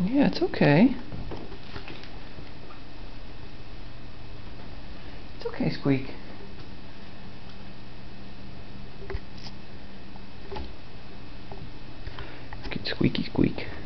Yeah, it's okay. It's okay, Squeak. Good squeaky squeak.